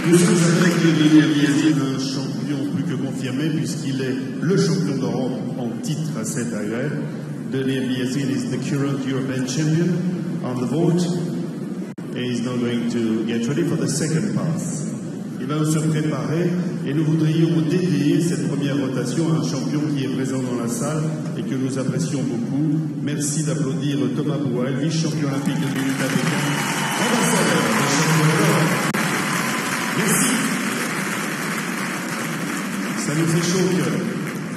Nous sommes avec Denis Abiazine, un champion plus que confirmé puisqu'il est le champion d'Europe en titre à cette AEL. Denis Abiazine is the current European champion on the vault. And he's now going to get ready for the second pass. Il va se préparer et nous voudrions dédier cette première rotation à un champion qui est présent dans la salle et que nous apprécions beaucoup. Merci d'applaudir Thomas Boual, vice-champion olympique de lutte à Pékin, ambassadeur des champions d'Europe. Merci. Ça nous fait chaud au cœur.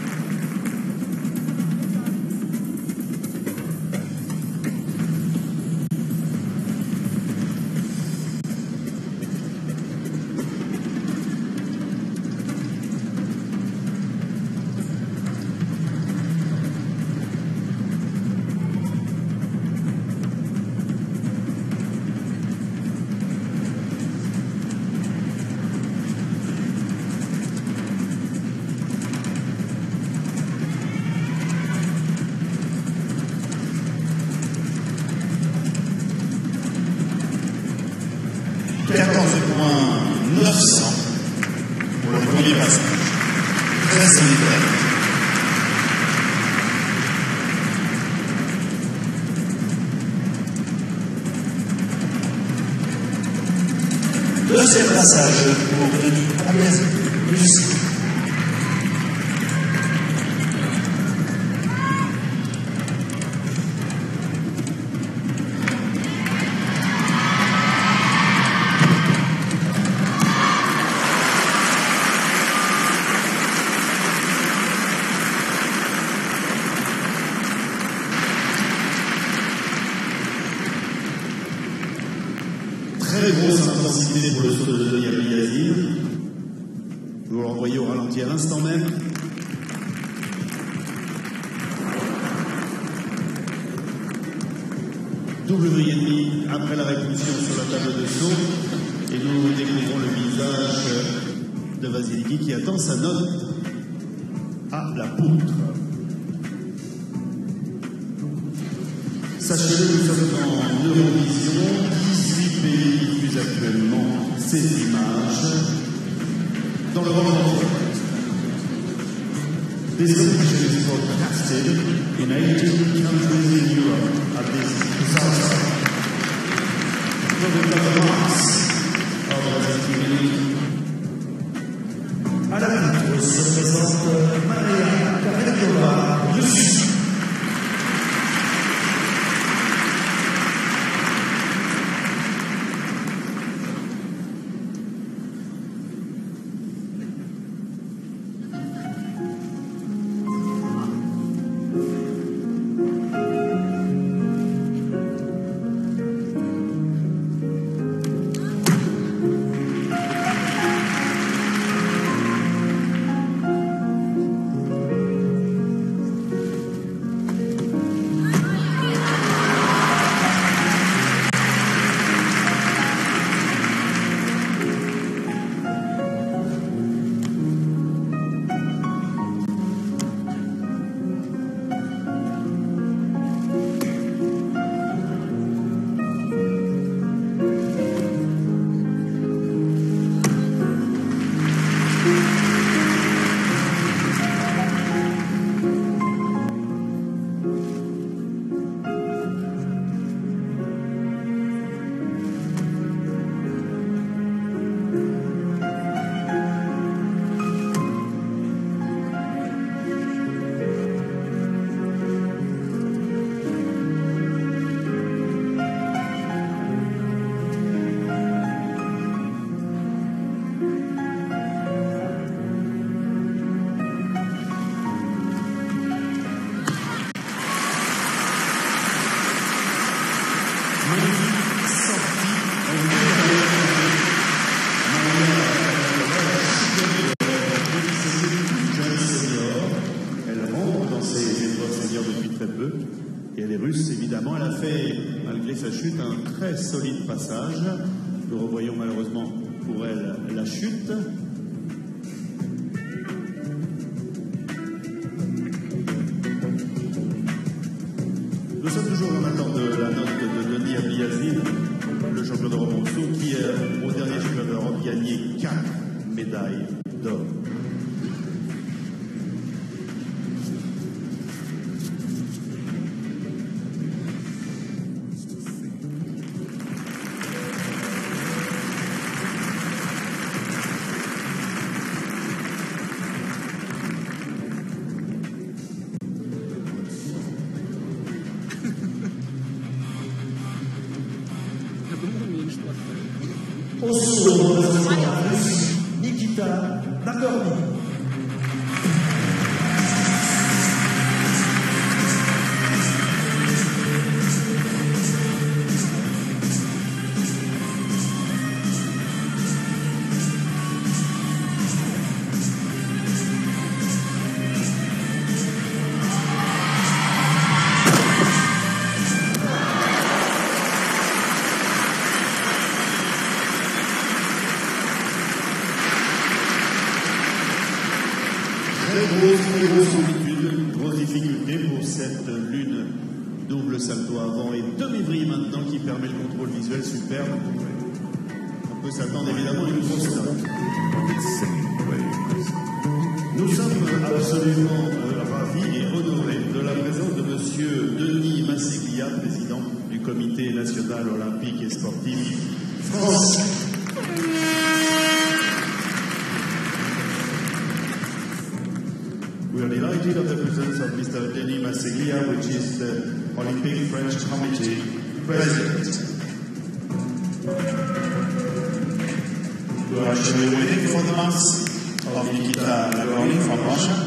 Pour le premier passage. Très solitaire. Deuxième passage pour Denis Abiazine, Russie. Très grosse intensité pour le saut de Denis Abiazine. Vous le revoyez au ralenti à l'instant même. Double vrille et demi après la répulsion sur la table de saut. Et nous découvrons le visage de Vasiliki qui attend sa note à la poutre. Sachez-le, nous sommes en Eurovision. 18 pays diffusent actuellement ces images dans le monde entier. This competition is broadcasted in 18 countries in Europe at this precise time. We've got the marks of Vasiliki. À la poutre se présente Maria Karenova, Russie. Et elle est russe, évidemment. Elle a fait, malgré sa chute, un très solide passage. Nous revoyons malheureusement pour elle la chute. Nous sommes toujours en attente de la note de Denis Abiazine, le champion d'Europe en dessous, qui, au dernier championnat d'Europe, gagnait 4 médaille d'or. Au saut représentant la Russie, Nikita Nagorny. Très grosse amplitude, grosse difficulté pour cette lune double salto avant et demi-vrille maintenant qui permet le contrôle visuel superbe. On peut s'attendre évidemment à une grosse note. Nous sommes absolument ravis et honorés de la présence de Monsieur Denis Masseglia, président du Comité national olympique et sportif français. We are delighted of the presence of Mr. Denis Masseglia, which is the Olympic French Committee President. We are actually waiting for the mass of Nikita Nagorny from Russia.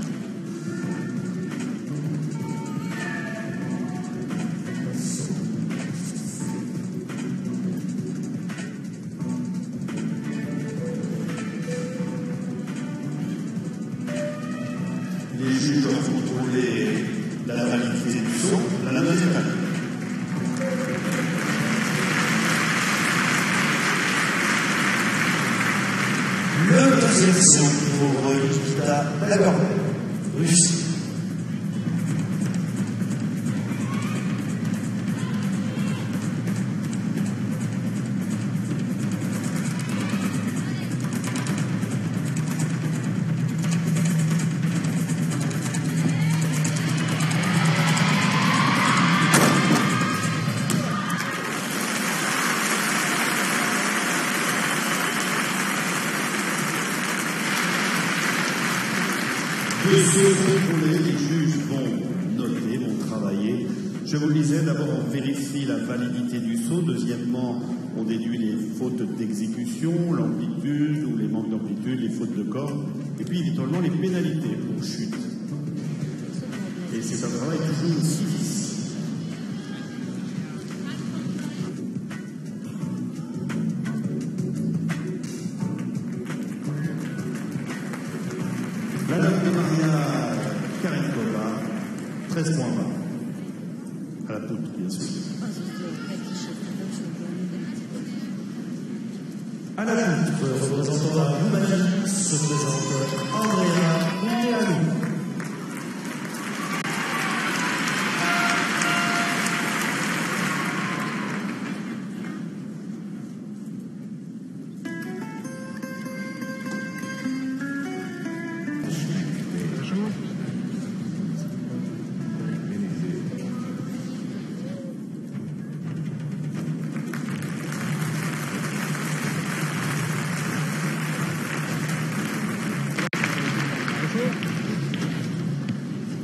Les juges doivent contrôler la validité du saut, la deuxième validité. Le deuxième saut pour Nikita Nagorny, Russie. Deux sauts contrôlés, les juges vont noter, vont travailler. Je vous le disais, d'abord on vérifie la validité du saut, deuxièmement on déduit les fautes d'exécution, l'amplitude ou les manques d'amplitude, les fautes de corps, et puis éventuellement les pénalités pour chute. Et c'est un travail toujours aussi difficile. La note de Maria Karenkova, 13 points bas. À la poutre, bien sûr. À la poutre, représentant la Roumanie, se présente Andrea Unteanu.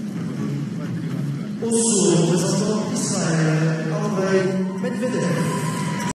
Au saut représentant Israël, Andrei Medvedev.